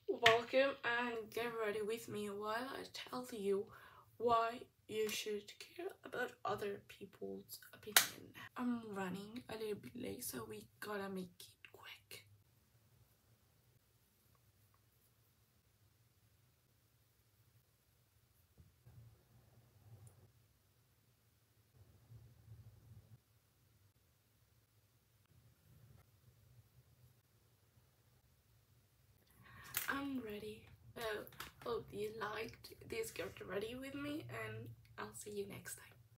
Welcome and get ready with me while I tell you why you should care about other people's opinion. I'm running a little bit late, so we gotta make it quick. I'm ready. Hope you liked this Get Ready with me, and I'll see you next time.